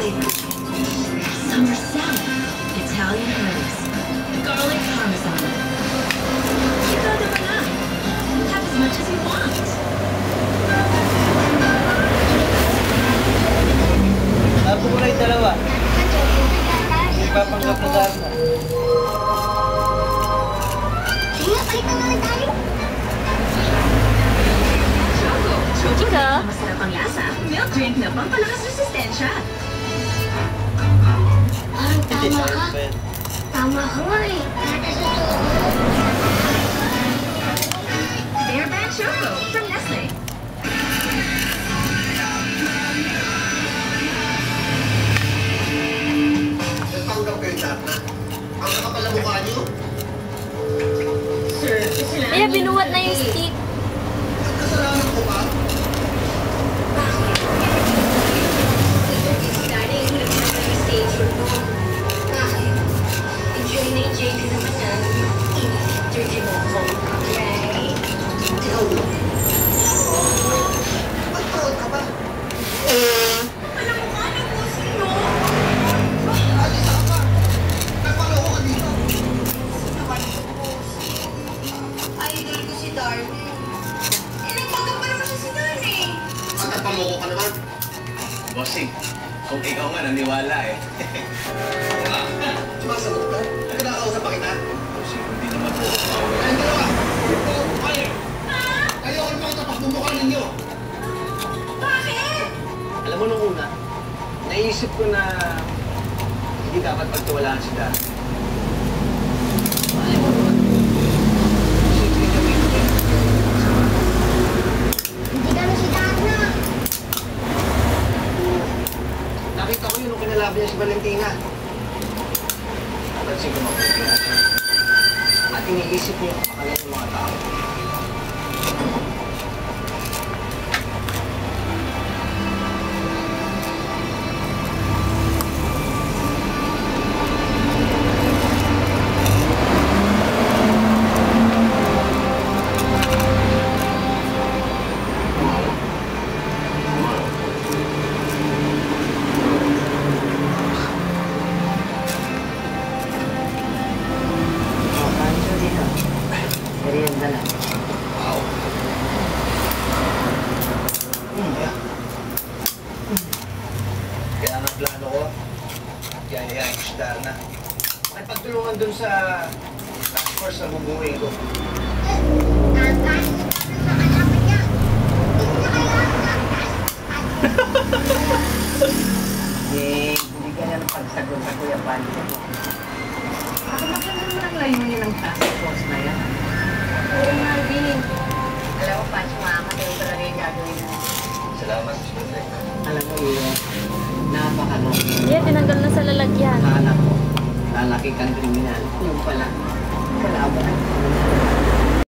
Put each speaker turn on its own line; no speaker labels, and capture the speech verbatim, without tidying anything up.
flavors. Summer salad, Italian herbs, garlic parmesan. Ikaw naman na. Have as much as you want.
Sabi ko na yung dalawa. Ipapanggap na dahil na.
Sige, palitan na lang tayo.
Ichicko, masarap ang lasa. Milk drink na pampalakas resistensya.
Parang tama ka. Tama ka nga eh.
Bear Brand Choco from Nestle.
Nagpanggap kayo lahat na. Ang nakapala mukha niyo.
Sir, kasalanan
Kaya binuhat na yung stick.
Kasalanan ko ba?
Bakit? Starting with the stage room. Bakit? Enjoy na enjoy ka naman na. Init-turkey mo ko. Right?
Ikaw mo. Ba't proud ka ba?
Alam mo ka, ano po sino?
Alis ka ba? Nagpaloko ka dito.
Idol ko si Darwin. Eh, nagpagam pa naman siya si Darwin.
At nagpaloko ka naman.
Bossing, kung ikaw nga naniwala eh.
Sumasagot ka? Nagkakausap pa kita?
Bossing, hindi naman po.
Kayong dalawa. Ito, kayo. Kayo ang makita pagmumukha ninyo.
Bakit?
Alam mo nung una, naisip ko na hindi dapat pagtiwalaan si Dad. Malay mo naman. Simple kami.
Hindi ka na si Dana.
Nakita ko yun nung kinalaban niya si Valentina. Napansin ko mabuti na siya. At iniisip niya kapakalan ng mga tao. Merienda lang.
Wow.
Hmm, yeah. Kaya ang plano ko, yayayain ko si Darna. Makipagtulungan dun sa task force na bubuhay ko.
Ang kahit sa kalaban niya. Hindi na kailangan.
Eh, hindi ganyan ang pagsagot sa Kuya Pandi ko. Ako maganda naman ang layunin ng task force na yan.
Oo, Marvin.
Alam mo, Pancho, makakatayo talaga yung gagawin mo.
Salamat, Siyempre. Alam mo yun, napakalaki.
Yeah, tinanggal na sa lalagyan.
Akala ko, lalaki kang kriminal. Yung pala, kalaban ang kriminal.